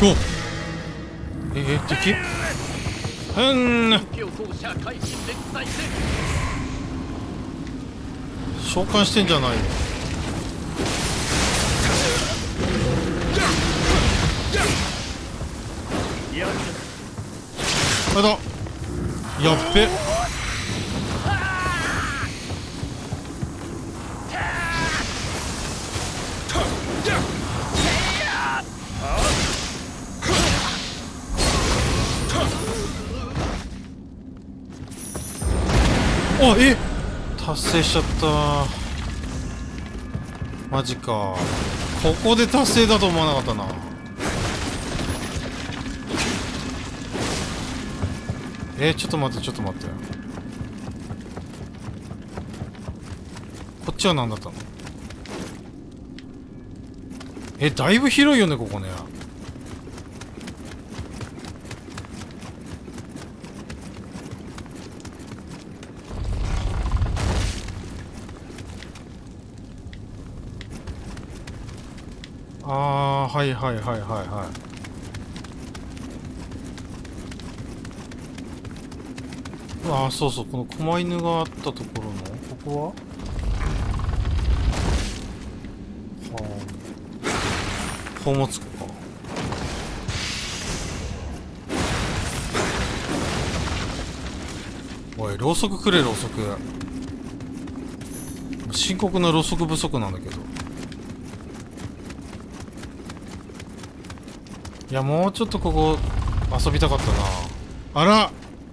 お、敵召喚してんじゃないの。あれだ、やっべ。あ、達成しちゃった。マジか。ここで達成だと思わなかったな。ちょっと待って、ちょっと待って。こっちは何だったの。だいぶ広いよね、ここね。はいはいはいはいはい。そうそう、この狛犬があったところの、ここは宝物庫か。おい、ろうそくくれ、ろうそく。深刻なろうそく不足なんだけど。いや、もうちょっとここ遊びたかったな。あら、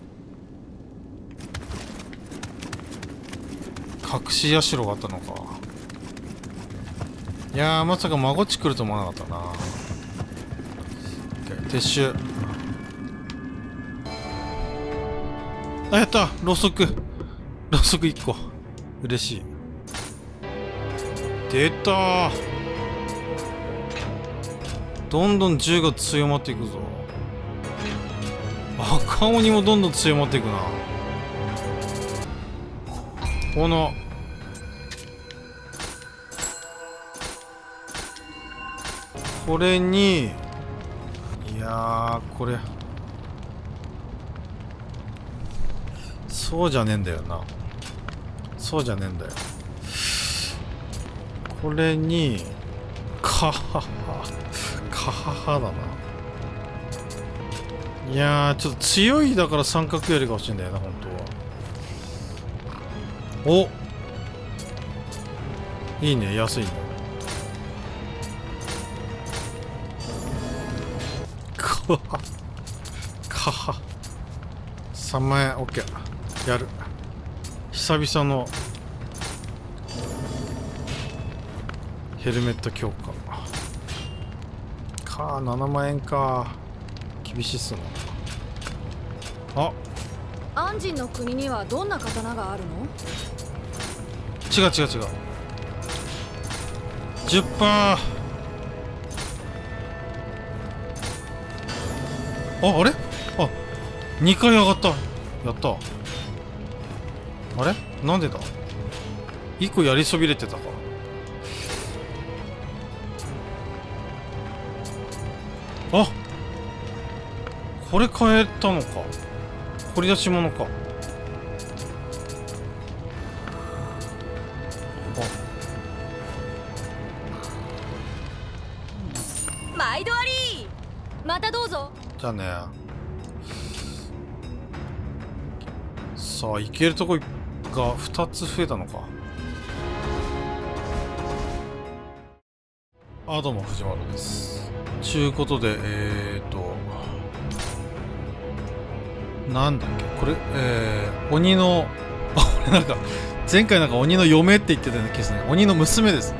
隠し社があったのか。いやー、まさか孫っち来ると思わなかったな。撤収。あ、やった、ろうそく。ろうそく1個。嬉しい。出たー。どんどん銃が強まっていくぞ。赤鬼もどんどん強まっていくな。このこれに、いやー、これそうじゃねえんだよな。そうじゃねえんだよ。これにカハハカハハだな。いやー、ちょっと強いだから三角よりが欲しいんだよな、本当は。お、いいね、安いね。カハカハ3万円 OK。 やる。久々のヘルメット強化か。7万円か。厳しいっすな。あ、 安心の国にはどんな刀があるの？ 違う違う違う。10%。あれあ、2回上がった。やった。あれなんでだ。1個やりそびれてたか。あ、これ変えたのか。掘り出し物か。 毎度あり。またどうぞ。 じゃあね。さあ、行けるとこが2つ増えたのか。どうも藤丸です。ちゅうことで、なんだっけこれ、鬼の俺なんか前回なんか鬼の嫁って言ってたようなケースね。鬼の娘ですね。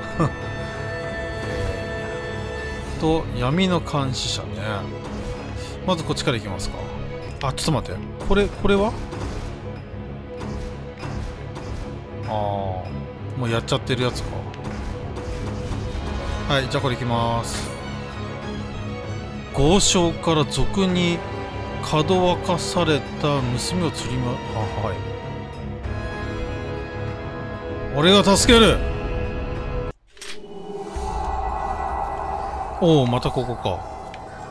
闇の監視者ね。まずこっちから行きますか。ちょっと待って、これはもうやっちゃってるやつか。はい、じゃあこれ行きます。豪商から賊にかどわかされた娘を釣りま、はい。俺が助ける。おお、またここか。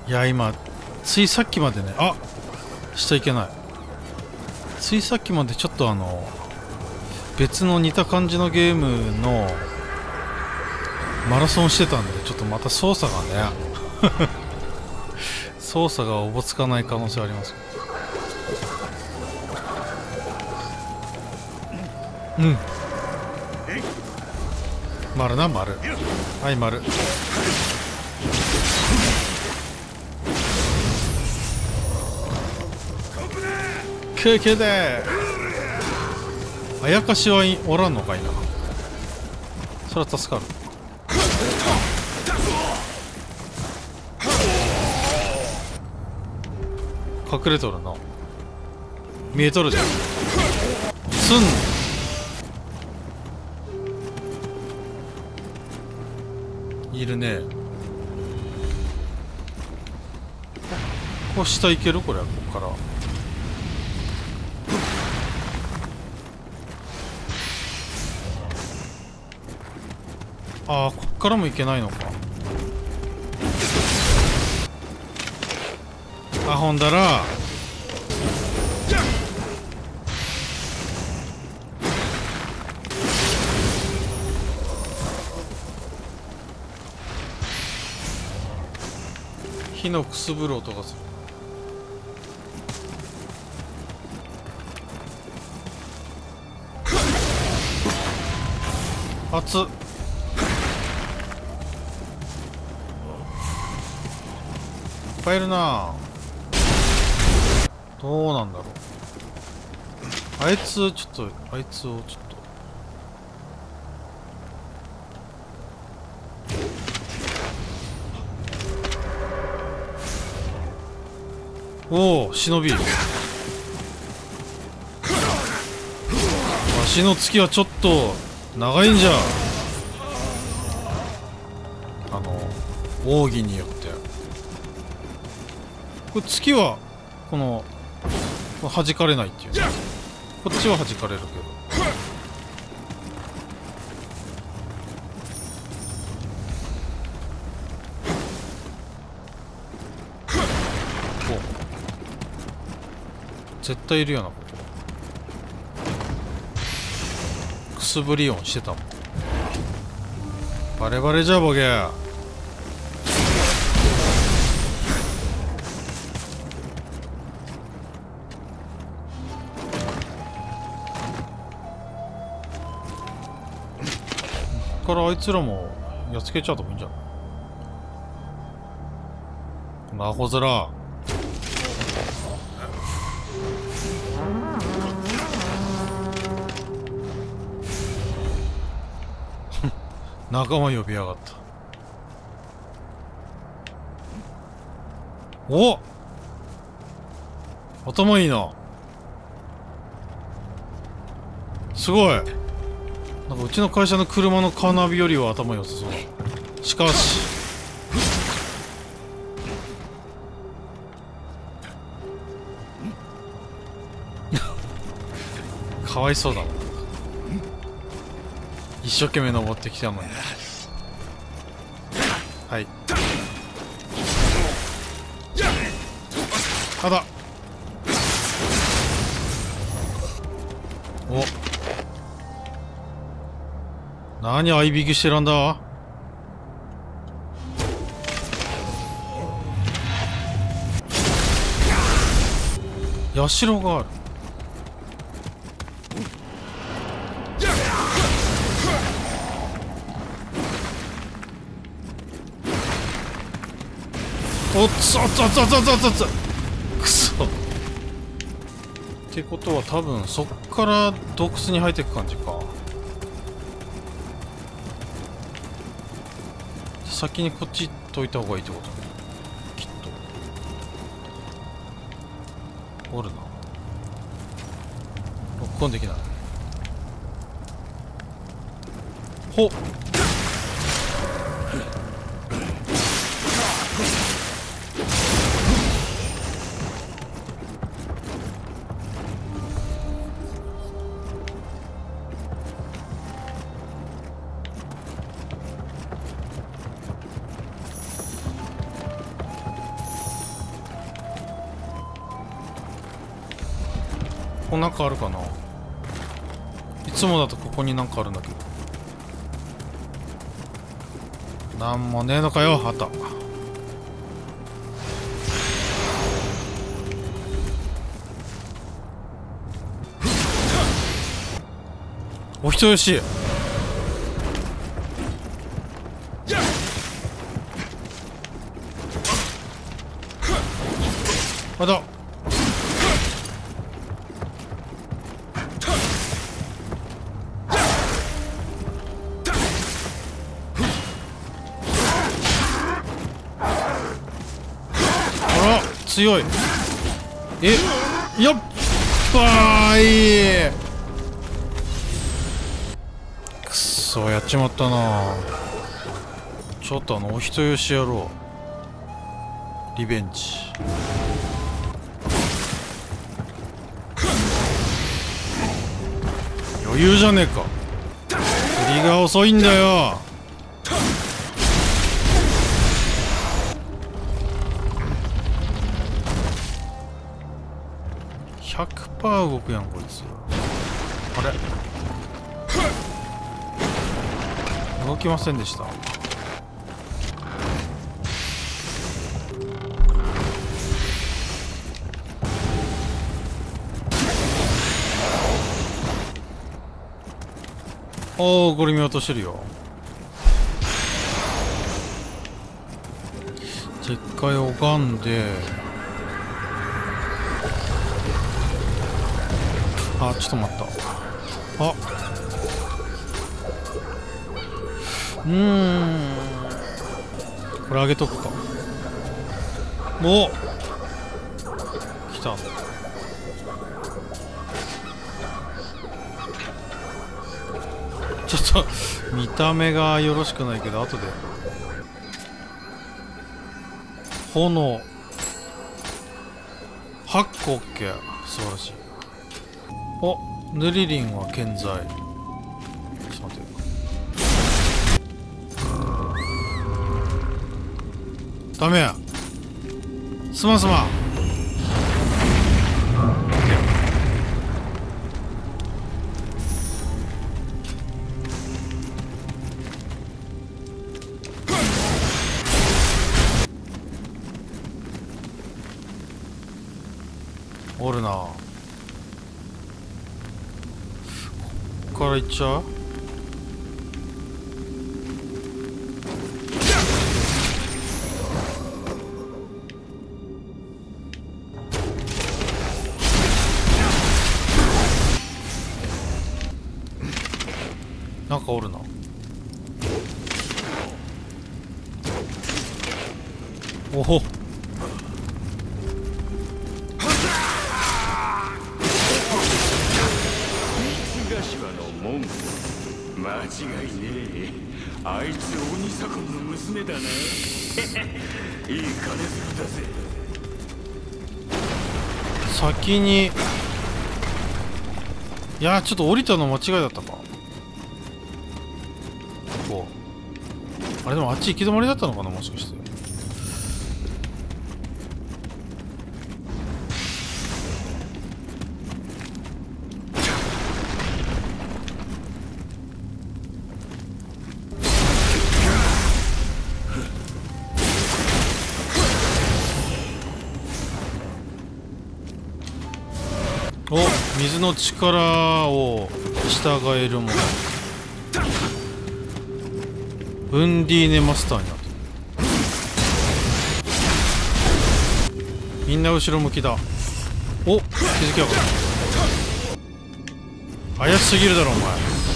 いや今ついさっきまでね、あしちゃいけない、ついさっきまでちょっと別の似た感じのゲームのマラソンしてたんで、ちょっとまた操作がね操作がおぼつかない可能性あります。うん、丸な、丸、はい、丸。経験であやかしはおらんのかいな。それは助かる。隠れとるな、見えとるじゃん。すんいるね。こう下行ける、これはここから。ああ、こっからも行けないのか。あ、ほんだら火のくすぶる音がする。熱っ。いっぱいいるな。どうなんだろう。あいつちょっと、あいつをちょっと。おお、忍び。わしの月はちょっと長いんじゃ。奥義によってこれ月はこの弾かれないっていうね。こっちは弾かれるけど。お、絶対いるよな、ここ。くすぶり音してたもん。バレバレじゃボケ。ここからあいつらもやっつけちゃうともいいんじゃない。このアホ面。仲間呼びやがった。おっ、頭いいな。すごい。なんかうちの会社の車のカーナビよりは頭良さそう。しかしかわいそうだもん。一生懸命登ってきたのに。はい、あだ。お、何合いびきしてらんだ。社がある。おっつおっつおっつおっつおっつおっつおっつ。くそ。ってことは多分そっから洞窟に入っていく感じか。先にこっち行っといた方がいいってことね、きっと。おるな。ロックオンできない。ほっ。 こなんかあるかな。いつもだとここになんかあるんだけど、なんもねえのかよ。あった。お人よし。あだ。強い。やっばーい。くそ、やっちまったな。ちょっとお人よしやろう。リベンジ。余裕じゃねえか。振りが遅いんだよ。100% 動くやんこいつ。あれ、動きませんでした。おお、これ見落としてるよ。じゃあ一回拝んで、あ、ちょっと待った。あ、これあげとくか。お、来た。ちょっと見た目がよろしくないけど、後で。炎8個 OK。 素晴らしい。お、ヌリリンは健在。ちょっと待って。ダメや。すまんすまん。おるな。こっから行っちゃう。なんかおるな。おお、 間違いねえ。あいつ鬼左近の娘だな。いい金づるだぜ。 先に、いやー、ちょっと降りたの間違いだったか。こう、あれでもあっち行き止まりだったのかな、もしかして。お、水の力を従えるもの。ウンディーネマスターになってる。みんな後ろ向きだ。お、気づきやがった。怪しすぎるだろお前。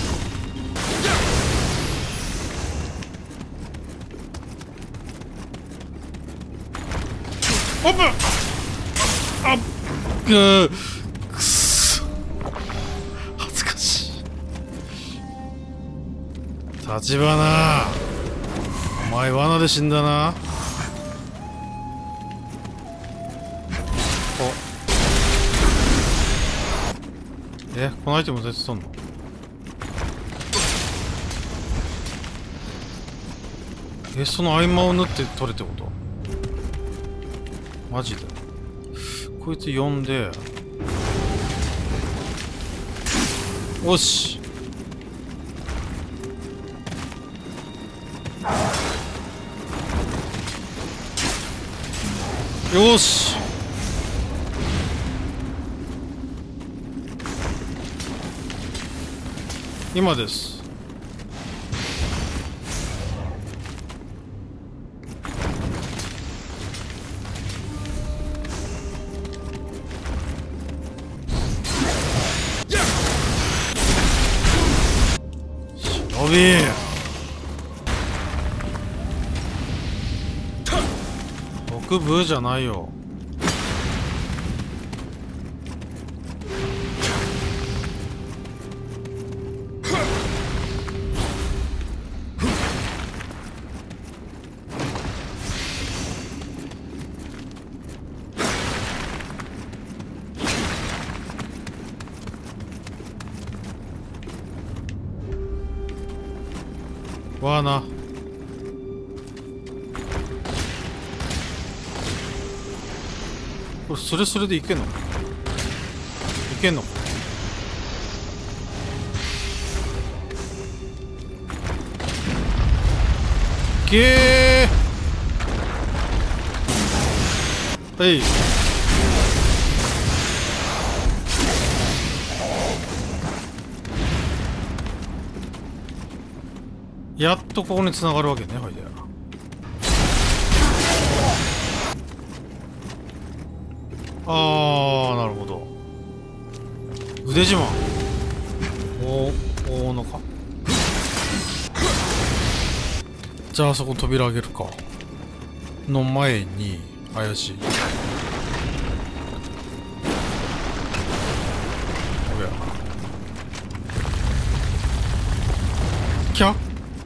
オープン。あっ、くそ、恥ずかしい。立花、お前罠で死んだな。このアイテム絶対取んの。その合間を縫って取れってこと？マジで？こいつ呼んで、 よし。よし。今です。忍び。僕ブーじゃないよ。わあな。これそれそれでいけんの？いけんの？げー。はい。やっとここに繋がるわけね。ほいで。あー、なるほど。腕自慢。大のか。じゃあそこ扉開けるか。の前に怪しい。おや。キャ？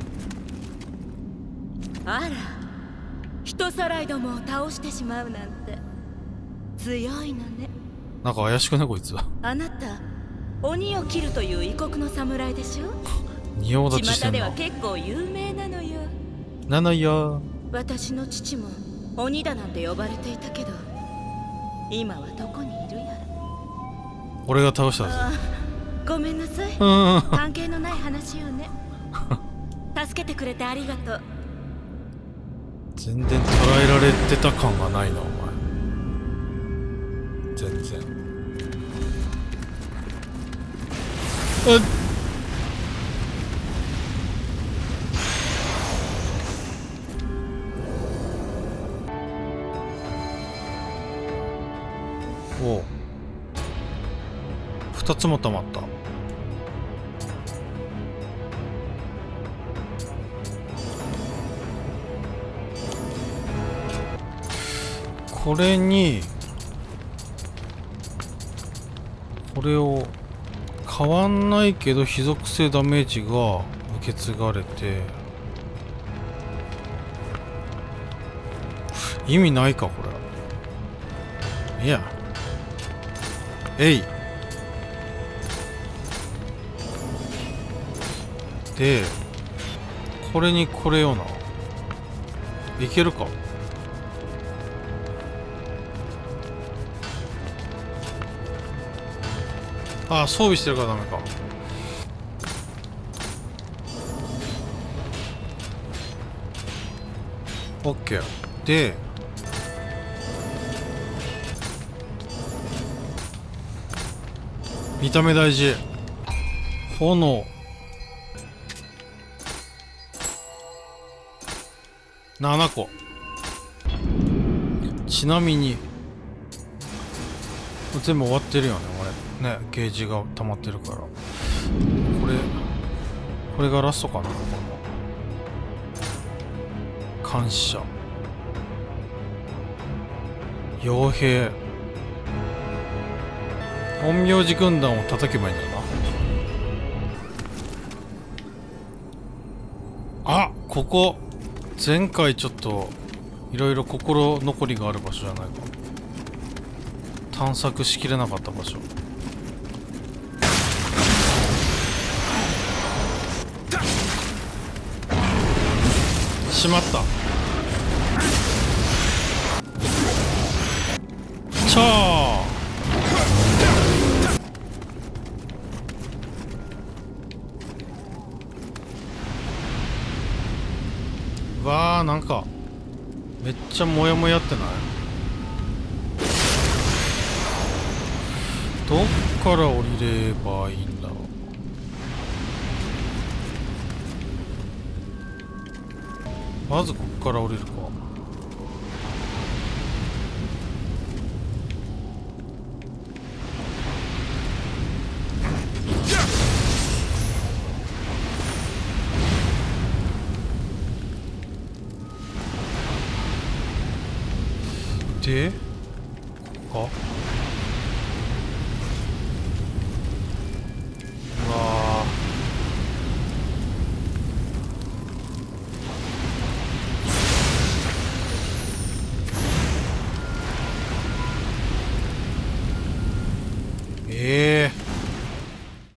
あら、人さらいどもを倒してしまうなんて強いのね。 なんか怪しくねこいつ。 あなた鬼を切るという異国の侍でしょ。 仁王立ちしてんな。 巷では結構有名なのよ。 なのよ。 私の父も鬼だなんて呼ばれていたけど、今はどこにいるやら。 俺が倒したぞ。 ごめんなさい。 うん。 関係のない話よね。助けてくれてありがとう。 全然捉えられてた感がないなお前。全然。おう、2つも溜まった。これにこれを変わんないけど非属性ダメージが受け継がれて意味ないかこれ。いや、えいでこれにこれよな。いけるか。ああ、装備してるからダメか。オッケー。で見た目大事。炎7個。ちなみに全部終わってるよね俺ね。ゲージが溜まってるから。これがラストかな。この感謝傭兵陰陽師軍団を叩けばいいんだよな。あ、ここ前回ちょっといろいろ心残りがある場所じゃないか。探索しきれなかった場所。しまった。ちゃーー、なんかめっちゃモヤモヤってない？どっから降りればいいんだろう。まずこっから降りるか。で、ここか。うわー、